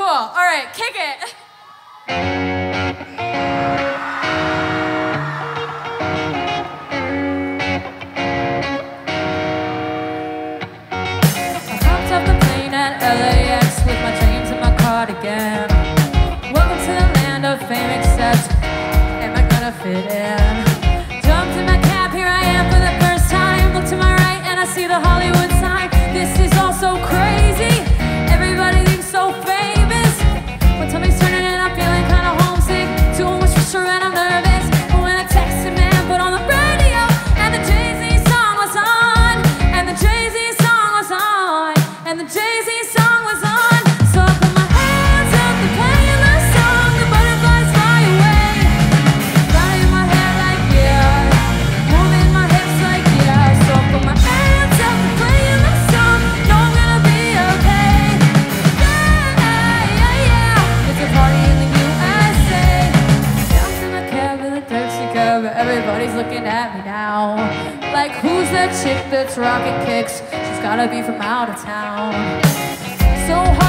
All right, kick it. I hopped off the plane at LAX with my dreams and my cardigan. Welcome to the land of fame, except am I gonna fit in? Jumped in my cab, here I am for the first time. Look to my right and I see the Hollywood sign. This is all so crazy. Everybody thinks so famous. When tummies turning and I'm feeling kinda homesick, too much pressure and I'm nervous. But when I texted man, put on the radio and the Jay-Z song was on, and the Jay-Z song was on, and the Jay-Z song was on. So I put my hands up, they're playing the song, the butterflies fly away. Running my hair like yeah, moving my hips like yeah. So I put my hands up, they're playing the song, know I'm gonna be okay. Yeah, yeah, yeah. It's a party in the USA. Jumped in the cab with a taxi cab, everybody's looking at me now. Like, who's that chick that's rocking kicks? She's gotta be from out of town. So hard